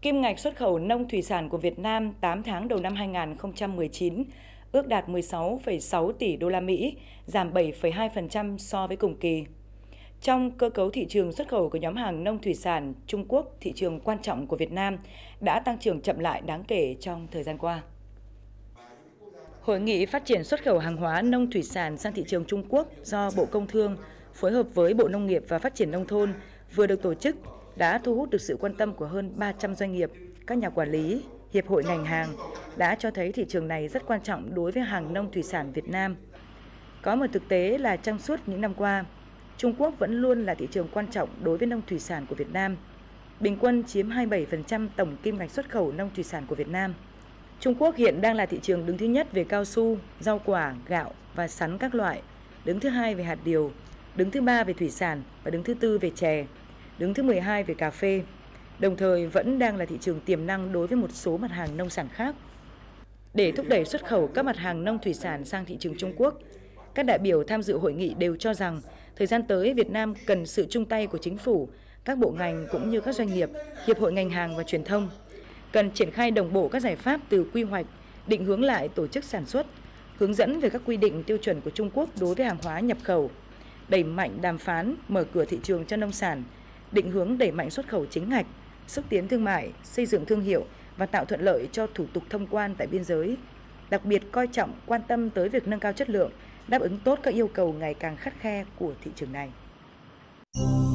Kim ngạch xuất khẩu nông thủy sản của Việt Nam 8 tháng đầu năm 2019 ước đạt 16,6 tỷ đô la Mỹ, giảm 7,2% so với cùng kỳ. Trong cơ cấu thị trường xuất khẩu của nhóm hàng nông thủy sản, Trung Quốc, thị trường quan trọng của Việt Nam, đã tăng trưởng chậm lại đáng kể trong thời gian qua. Hội nghị phát triển xuất khẩu hàng hóa nông thủy sản sang thị trường Trung Quốc do Bộ Công Thương phối hợp với Bộ Nông nghiệp và Phát triển Nông thôn vừa được tổ chức đã thu hút được sự quan tâm của hơn 300 doanh nghiệp, các nhà quản lý, hiệp hội ngành hàng đã cho thấy thị trường này rất quan trọng đối với hàng nông thủy sản Việt Nam. Có một thực tế là trong suốt những năm qua, Trung Quốc vẫn luôn là thị trường quan trọng đối với nông thủy sản của Việt Nam. Bình quân chiếm 27% tổng kim ngạch xuất khẩu nông thủy sản của Việt Nam. Trung Quốc hiện đang là thị trường đứng thứ nhất về cao su, rau quả, gạo và sắn các loại, đứng thứ hai về hạt điều, đứng thứ ba về thủy sản và đứng thứ tư về chè, đứng thứ 12 về cà phê. Đồng thời vẫn đang là thị trường tiềm năng đối với một số mặt hàng nông sản khác. Để thúc đẩy xuất khẩu các mặt hàng nông thủy sản sang thị trường Trung Quốc, các đại biểu tham dự hội nghị đều cho rằng thời gian tới Việt Nam cần sự chung tay của chính phủ, các bộ ngành cũng như các doanh nghiệp, hiệp hội ngành hàng và truyền thông. Cần triển khai đồng bộ các giải pháp từ quy hoạch, định hướng lại tổ chức sản xuất, hướng dẫn về các quy định tiêu chuẩn của Trung Quốc đối với hàng hóa nhập khẩu, đẩy mạnh đàm phán, mở cửa thị trường cho nông sản, định hướng đẩy mạnh xuất khẩu chính ngạch, xúc tiến thương mại, xây dựng thương hiệu và tạo thuận lợi cho thủ tục thông quan tại biên giới. Đặc biệt coi trọng, quan tâm tới việc nâng cao chất lượng, đáp ứng tốt các yêu cầu ngày càng khắt khe của thị trường này.